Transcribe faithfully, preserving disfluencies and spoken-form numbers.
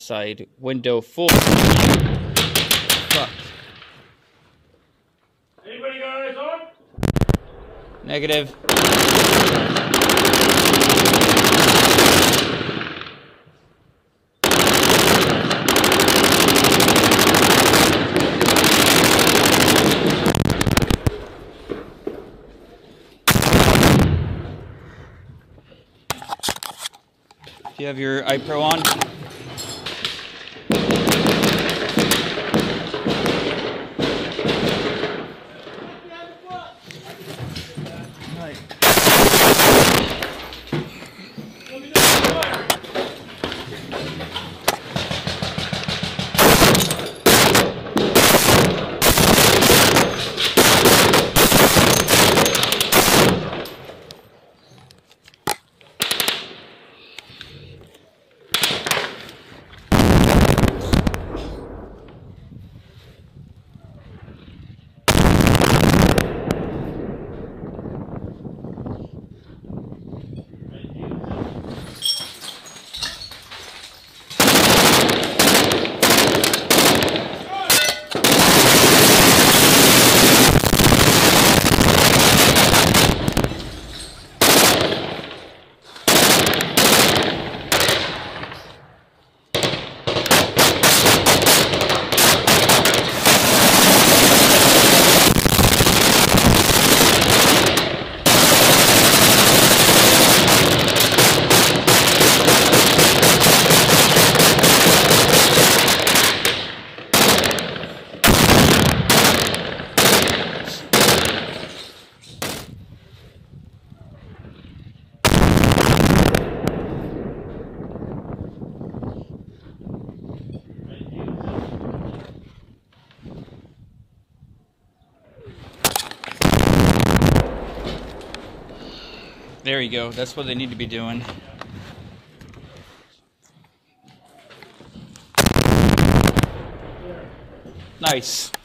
outside window full. Fuck. Anybody got eyes on? Negative. Do you have your eye pro on? There you go. That's what they need to be doing. Nice.